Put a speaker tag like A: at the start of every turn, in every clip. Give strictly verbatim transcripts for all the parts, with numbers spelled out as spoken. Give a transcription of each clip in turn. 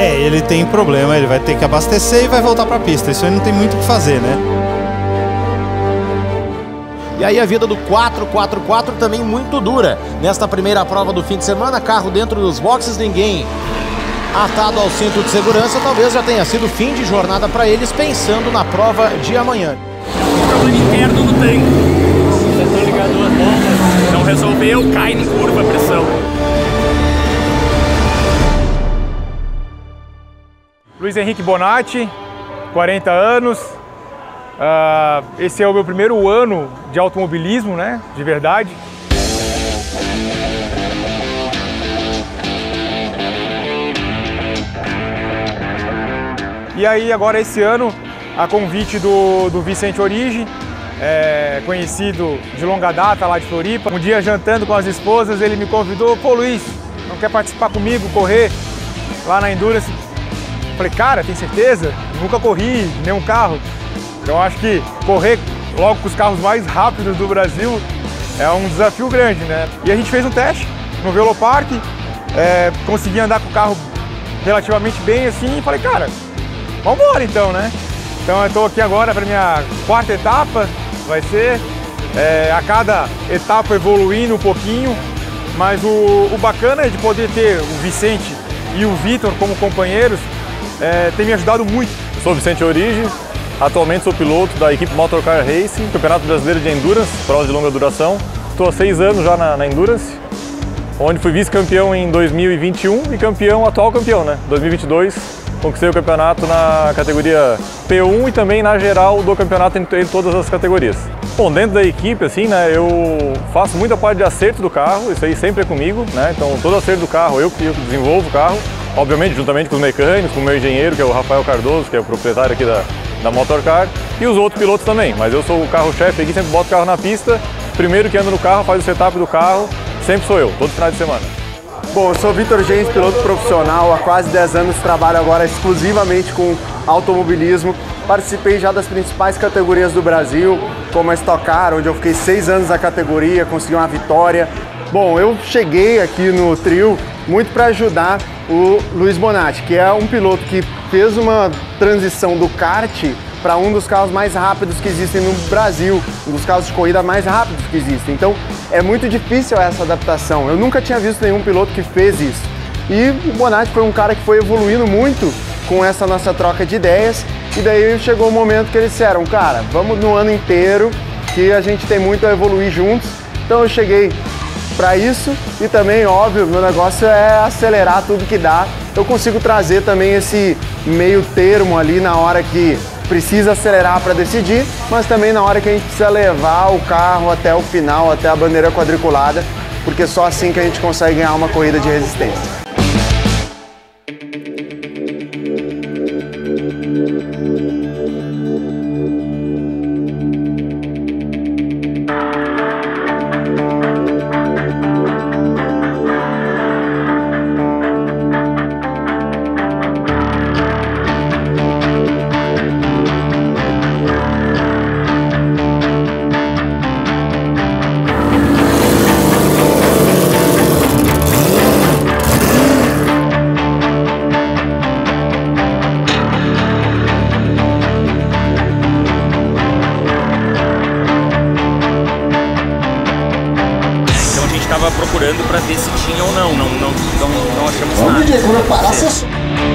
A: É, ele tem problema, ele vai ter que abastecer e vai voltar para a pista. Isso aí não tem muito o que fazer, né?
B: E aí a vida do quatro quatro quatro também muito dura. Nesta primeira prova do fim de semana, carro dentro dos boxes, ninguém atado ao cinto de segurança. Talvez já tenha sido fim de jornada para eles, pensando na prova de amanhã.
C: Problema interno no tanque. O setor ligador bomba, não resolveu, cai em curva a pressão.
D: Luiz Henrique Bonatti, quarenta anos. Uh, esse é o meu primeiro ano de automobilismo, né? De verdade. E aí agora esse ano, a convite do, do Vicente Origi, é, conhecido de longa data lá de Floripa. Um dia jantando com as esposas, ele me convidou: pô Luiz, não quer participar comigo, correr lá na Endurance? Falei, cara, tem certeza? Nunca corri nenhum carro. Então acho que correr logo com os carros mais rápidos do Brasil é um desafio grande, né? E a gente fez um teste no Velopark, é, consegui andar com o carro relativamente bem assim e falei, cara, vamos embora então, né? Então eu estou aqui agora para minha quarta etapa, vai ser é, a cada etapa evoluindo um pouquinho, mas o, o bacana é de poder ter o Vicente e o Vitor como companheiros, é, tem me ajudado muito.
E: Eu sou o Vicente Origi, atualmente sou piloto da equipe Motorcar Racing, Campeonato Brasileiro de Endurance, provas de longa duração. Estou há seis anos já na, na Endurance, onde fui vice-campeão em dois mil e vinte e um e campeão, atual campeão, né? dois mil e vinte e dois, conquistei o campeonato na categoria P um e também na geral do campeonato em, em todas as categorias. Bom, dentro da equipe, assim, né, eu faço muita parte de acerto do carro, isso aí sempre é comigo, né? Então todo acerto do carro eu que desenvolvo o carro, obviamente juntamente com os mecânicos, com o meu engenheiro, que é o Rafael Cardoso, que é o proprietário aqui da, da Motorcar, e os outros pilotos também, mas eu sou o carro-chefe aqui, sempre boto o carro na pista, primeiro que anda no carro, faz o setup do carro, sempre sou eu, todo final de semana.
F: Bom, eu sou Vitor Gens, piloto profissional, há quase dez anos trabalho agora exclusivamente com automobilismo. Participei já das principais categorias do Brasil, como a Stock Car, onde eu fiquei seis anos na categoria, consegui uma vitória. Bom, eu cheguei aqui no trio muito para ajudar o Luiz Bonatti, que é um piloto que fez uma transição do kart para um dos carros mais rápidos que existem no Brasil, um dos carros de corrida mais rápidos que existem. Então é muito difícil essa adaptação. Eu nunca tinha visto nenhum piloto que fez isso. E o Bonatti foi um cara que foi evoluindo muito com essa nossa troca de ideias. E daí chegou o momento que eles disseram, cara, vamos no ano inteiro, que a gente tem muito a evoluir juntos. Então eu cheguei para isso e também, óbvio, meu negócio é acelerar tudo que dá. Eu consigo trazer também esse meio termo ali na hora que precisa acelerar para decidir, mas também na hora que a gente precisa levar o carro até o final, até a bandeira quadriculada, porque só assim que a gente consegue ganhar uma corrida de resistência.
C: Estava procurando para ver se tinha ou não, não, não, não, não achamos nada.
G: Vamos, quando eu parar, você...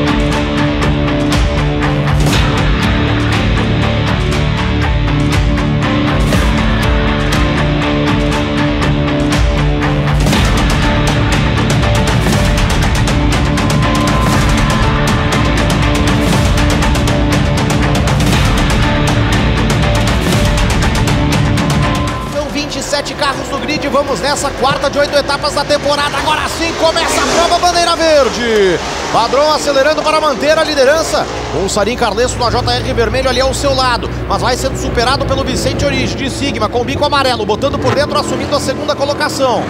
B: Sete carros no grid, vamos nessa quarta de oito etapas da temporada. Agora sim começa a prova, bandeira verde. Padrão acelerando para manter a liderança. Com o Sarim Carlesso no J R vermelho ali ao seu lado, mas vai sendo superado pelo Vicente Origi de Sigma com bico amarelo, botando por dentro, assumindo a segunda colocação.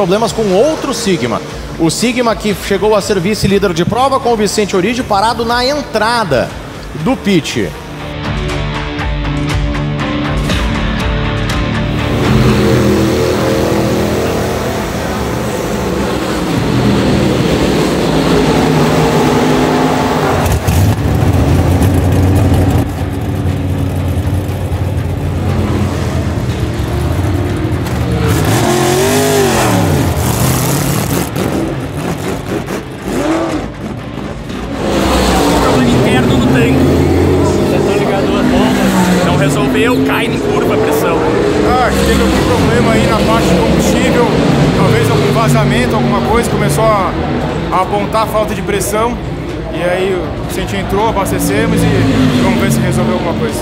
B: problemas com outro Sigma. O Sigma que chegou a ser vice-líder de prova com o Vicente Origi parado na entrada do pit.
C: Cai em curva a pressão.
D: Ah, teve algum problema aí na parte de combustível, talvez algum vazamento, alguma coisa, começou a, a apontar a falta de pressão. E aí o Vicente entrou, abastecemos e vamos ver se resolveu alguma coisa.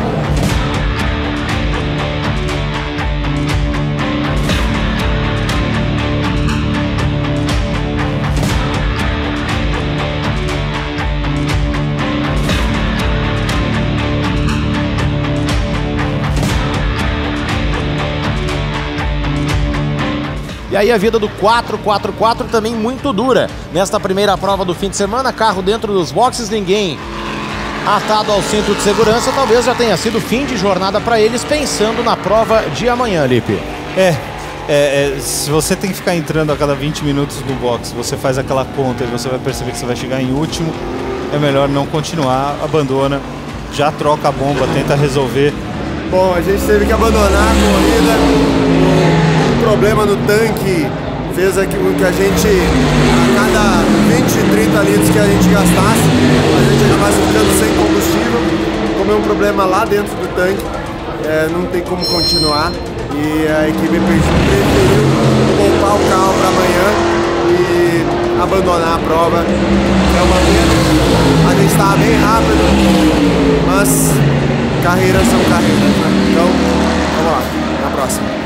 B: E aí a vida do quatro quatro quatro também muito dura. Nesta primeira prova do fim de semana, carro dentro dos boxes, ninguém atado ao cinto de segurança. Talvez já tenha sido fim de jornada para eles, pensando na prova de amanhã, Lipe.
A: É, é, é, se você tem que ficar entrando a cada vinte minutos no box, você faz aquela conta e você vai perceber que você vai chegar em último, é melhor não continuar, abandona, já troca a bomba, tenta resolver.
F: Bom, a gente teve que abandonar a corrida. O problema no tanque fez com que a gente, a cada vinte, trinta litros que a gente gastasse, a gente acabasse ficando sem combustível. Como é um problema lá dentro do tanque, é, não tem como continuar. E a equipe preferiu poupar o carro para amanhã e abandonar a prova. É uma pena. A gente estava bem rápido, mas carreiras são carreiras, né? Então, vamos lá, na próxima.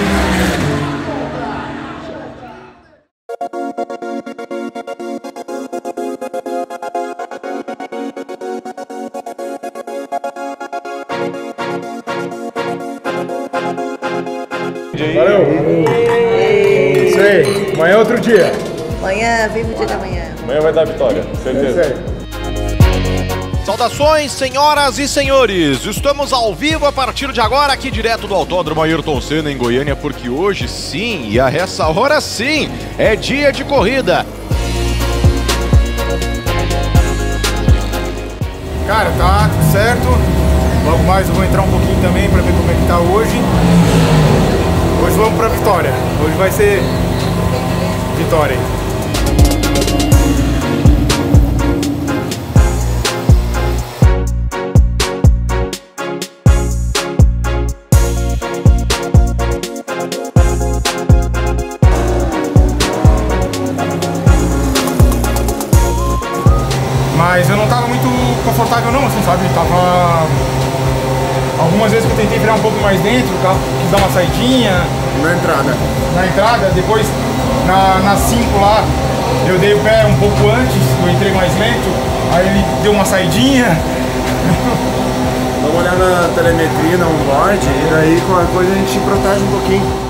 D: Valeu! Isso aí, amanhã é outro dia.
G: Amanhã, vive o dia de amanhã.
E: Amanhã vai dar vitória, certeza.
D: É isso aí.
B: Saudações, senhoras e senhores! Estamos ao vivo a partir de agora, aqui direto do Autódromo Ayrton Senna, em Goiânia, porque hoje sim, e a essa hora sim, é dia de corrida.
D: Cara, tá tudo certo. Logo mais eu vou entrar um pouquinho também para ver como é que tá hoje. Hoje vamos pra vitória. Hoje vai ser vitória. Mas eu não tava muito confortável não, assim, sabe? Tava... Algumas vezes que eu tentei virar um pouco mais dentro, o carro quis dar uma saidinha.
F: Na entrada.
D: Na entrada, depois na, na cinco lá, eu dei o pé um pouco antes, eu entrei mais lento, aí ele deu uma saidinha.
F: Dá uma olhada na telemetria, na onboard, e daí qualquer coisa a gente protege um pouquinho.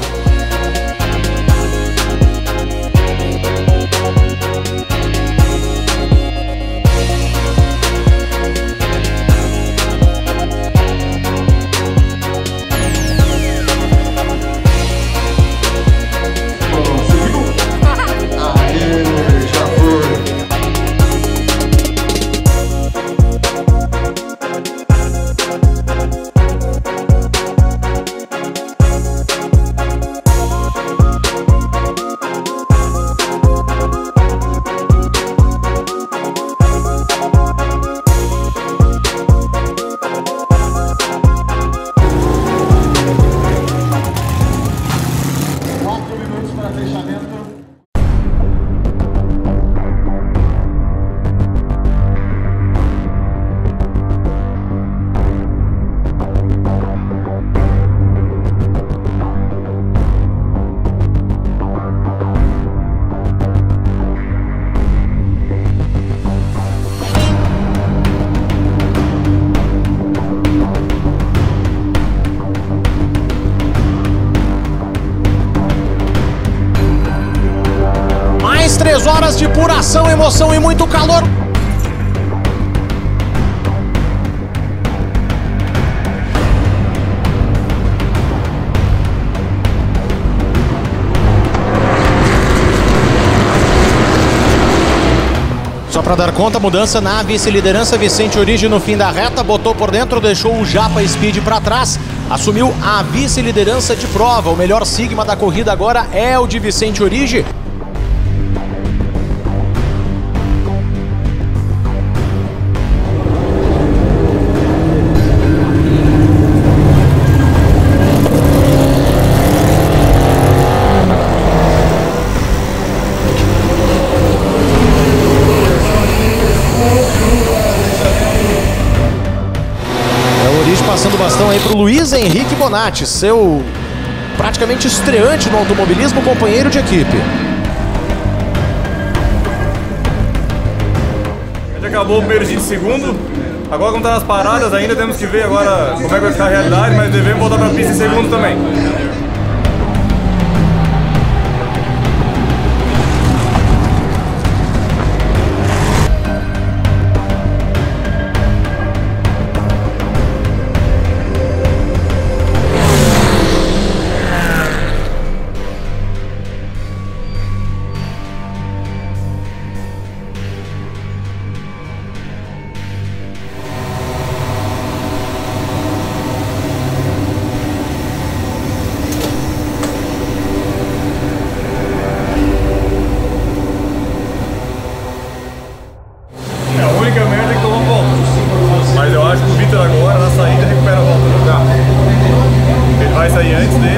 B: de pura ação, emoção e muito calor. Só para dar conta, mudança na vice-liderança, Vicente Origi no fim da reta, botou por dentro, deixou o Japa Speed para trás, assumiu a vice-liderança de prova. O melhor Sigma da corrida agora é o de Vicente Origi. Passando o bastão aí para o Luiz Henrique Bonatti, seu praticamente estreante no automobilismo, companheiro de equipe.
E: A gente acabou o primeiro de segundo, agora como está nas paradas ainda temos que ver agora como é que vai ficar a realidade, mas devemos voltar para a pista em segundo também. Agora na saída recupera a volta do carro. Ele vai sair antes dele.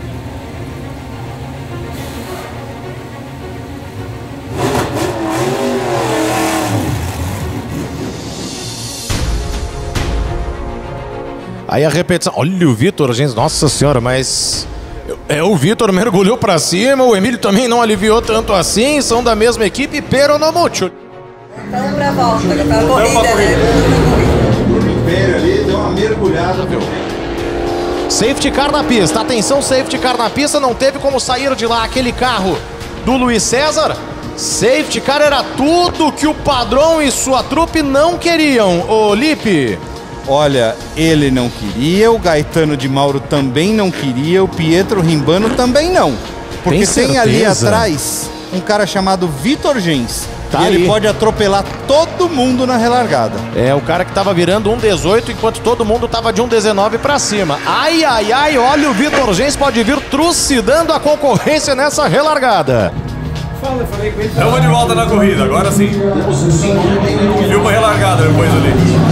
B: Aí a repetição. Olha o Vitor, gente. Nossa senhora, mas é, o Vitor mergulhou pra cima. O Emílio também não aliviou tanto assim. São da mesma equipe, pero no mucho.
G: Vamos pra volta, pra corrida, né?
A: Ali deu uma mergulhada, viu?
B: Safety car na pista, atenção, safety car na pista, não teve como sair de lá aquele carro do Luiz César. Safety car era tudo que o Padrão e sua trupe não queriam, ô Lipe.
A: Olha, ele não queria, o Gaetano de Mauro também não queria, o Pietro Rimbano também não. Porque tem, tem ali atrás um cara chamado Vitor Gens. Tá, e ele aí pode atropelar todo mundo na relargada.
B: É, o cara que tava virando um dezoito enquanto todo mundo tava de um dezenove pra cima. Ai, ai, ai, olha o Vitor Gens pode vir trucidando a concorrência nessa relargada.
E: Estamos de volta na corrida, agora sim. E uma relargada depois ali.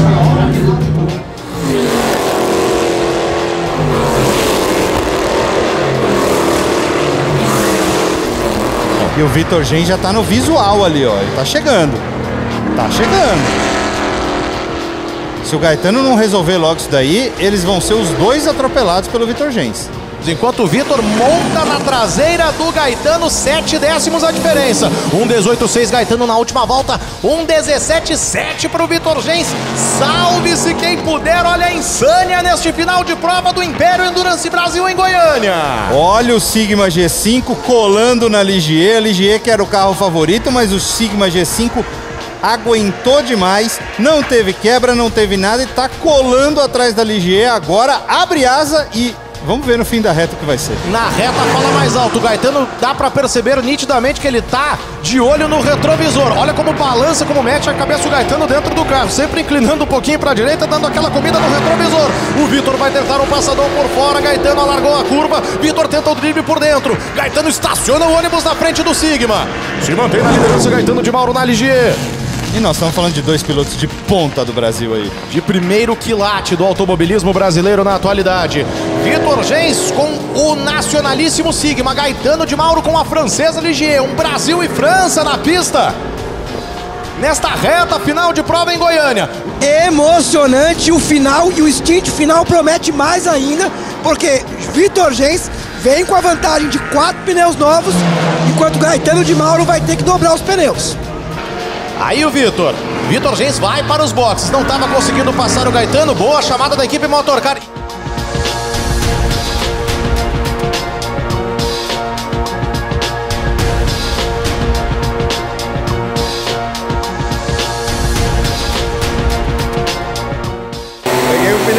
A: E o Vitor Gens já tá no visual ali, ó. Ele tá chegando. Tá chegando. Se o Gaetano não resolver logo isso daí, eles vão ser os dois atropelados pelo Vitor Gens.
B: Enquanto o Vitor monta na traseira do Gaetano, sete décimos a diferença. um dezoito seis Gaetano na última volta, um dezessete sete para o Vitor Gens. Salve-se quem puder, olha a insânia neste final de prova do Império Endurance Brasil em Goiânia.
A: Olha o Sigma G cinco colando na Ligier, a Ligier que era o carro favorito, mas o Sigma G cinco aguentou demais, não teve quebra, não teve nada e tá colando atrás da Ligier. Agora abre asa e vamos ver no fim da reta o que vai ser.
B: Na reta fala mais alto, o Gaetano dá pra perceber nitidamente que ele tá de olho no retrovisor. Olha como balança, como mete a cabeça do Gaetano dentro do carro, sempre inclinando um pouquinho pra direita, dando aquela comida no retrovisor. O Vitor vai tentar um passadão por fora, Gaetano alargou a curva, Vitor tenta o drible por dentro. Gaetano estaciona o ônibus na frente do Sigma. Se mantém na liderança Gaetano de Mauro na Ligier.
A: E nós estamos falando de dois pilotos de ponta do Brasil aí.
B: De primeiro quilate do automobilismo brasileiro na atualidade. Vitor Gens com o nacionalíssimo Sigma. Gaetano de Mauro com a francesa Ligier. Um Brasil e França na pista. Nesta reta final de prova em Goiânia.
H: Emocionante o final e o stint final promete mais ainda. Porque Vitor Gens vem com a vantagem de quatro pneus novos. Enquanto Gaetano de Mauro vai ter que dobrar os pneus.
B: Aí o Vitor, Vitor Gens vai para os boxes, não estava conseguindo passar o Gaetano, boa chamada da equipe Motorcar.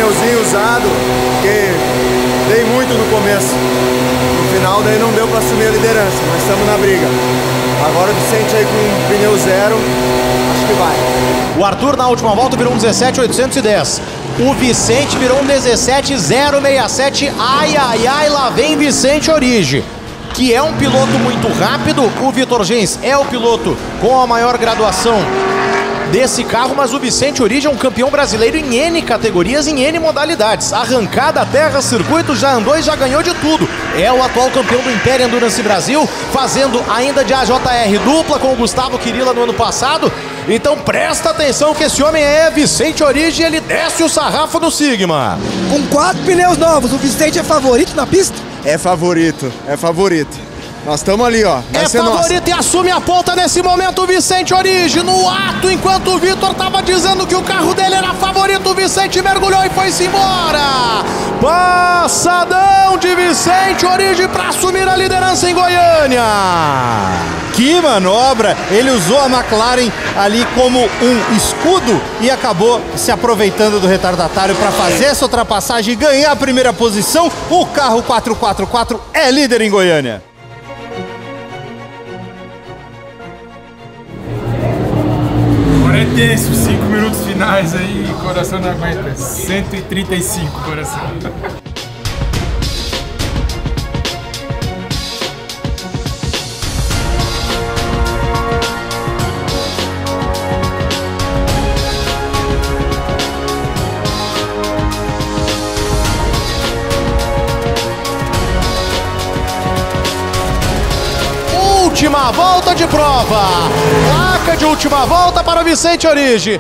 F: pneuzinho usado, porque dei muito no começo. No final daí não deu para assumir a liderança, mas estamos na briga. Agora o Vicente aí com um pneu zero, acho que vai.
B: O Arthur na última volta virou um dezessete oitocentos e dez. O Vicente virou um dezessete zero sessenta e sete. Ai, ai, ai, lá vem Vicente Origi, que é um piloto muito rápido. O Vitor Gens é o piloto com a maior graduação desse carro, mas o Vicente Origi é um campeão brasileiro em N categorias, em N modalidades. Arrancada, terra, circuito, já andou e já ganhou de tudo. É o atual campeão do Império Endurance Brasil, fazendo ainda de A J R dupla com o Gustavo Quirilla no ano passado. Então presta atenção que esse homem é Vicente Origi e ele desce o sarrafo do Sigma.
H: Com quatro pneus novos, o Vicente é favorito na pista?
F: É favorito, é favorito. Nós estamos ali, ó. Vai
B: é
F: ser
B: favorito
F: nossa.
B: E assume a ponta nesse momento o Vicente Origi. No ato, enquanto o Vitor tava dizendo que o carro dele era favorito, o Vicente mergulhou e foi-se embora. Passadão de Vicente Origi para assumir a liderança em Goiânia.
A: Que manobra! Ele usou a McLaren ali como um escudo e acabou se aproveitando do retardatário para fazer essa ultrapassagem e ganhar a primeira posição. O carro quatro quatro quatro é líder em Goiânia.
D: Agora é tenso, cinco minutos finais aí, coração não aguenta. cento e trinta e cinco, coração.
B: Última volta de prova. Placa de última volta para o Vicente Origi.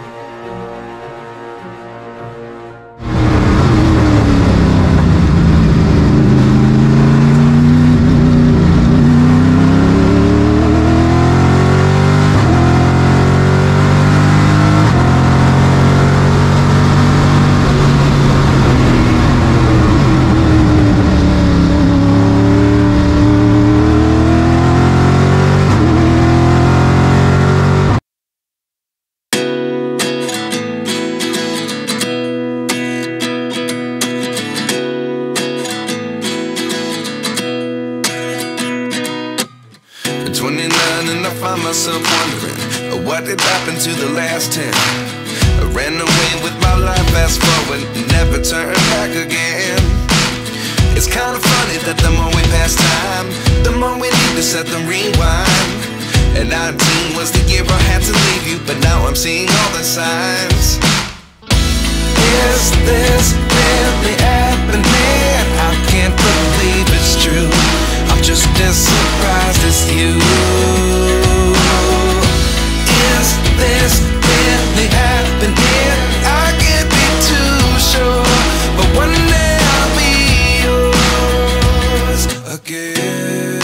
I: twenty-nine and I find myself wondering what did happen to the last ten. I ran away with my life, fast forward, never turn back again. It's kind of funny that the more we pass time, the more we need to set the rewind. And nineteen was the year I had to leave you, but now I'm seeing all the signs. Is this really happening? I can't believe it's true. I'm just as surprised as you. Is this really happening? I can't be too sure, but one day I'll be yours again.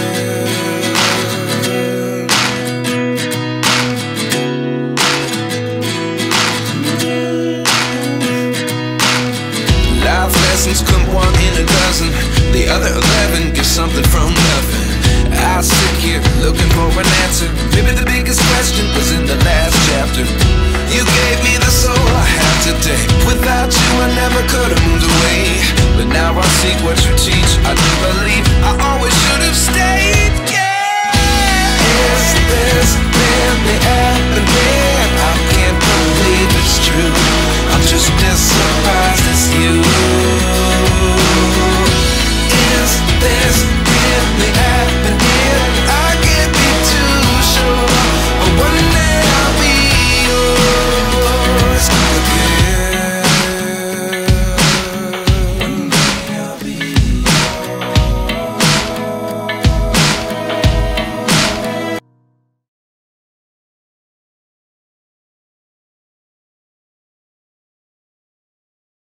I: Life lessons come one in a dozen. The other eleven get something from nothing. I sit here looking for an answer. Maybe the biggest question was in the last chapter. You gave me the